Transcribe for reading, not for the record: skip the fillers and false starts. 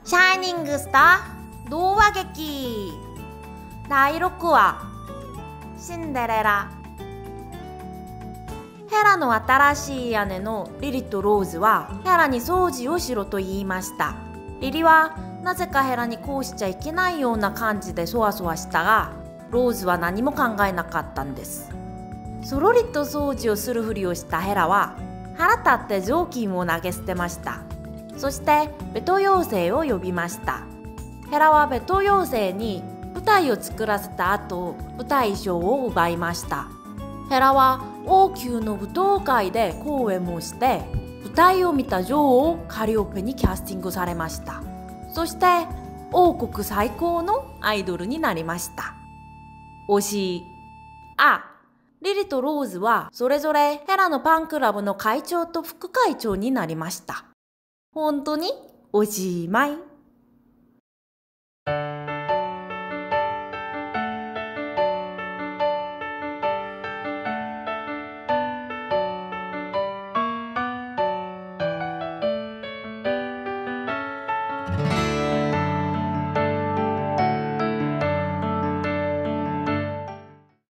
シャイニングスター童話劇第6話シンデレラ。ヘラの新しい姉のリリとローズはヘラに掃除をしろと言いました。リリはなぜかヘラにこうしちゃいけないような感じでそわそわしたが、ローズは何も考えなかったんです。そろりと掃除をするふりをしたヘラは腹立って雑巾を投げ捨てました。そしてベト妖精を呼びました。ヘラはベト妖精に舞台を作らせた後、舞台衣装を奪いました。ヘラは王宮の舞踏会で公演もして舞台を見た女王カリオペにキャスティングされました。そして王国最高のアイドルになりました。惜しい。リリとローズはそれぞれヘラのファンクラブの会長と副会長になりました。本当におしまい。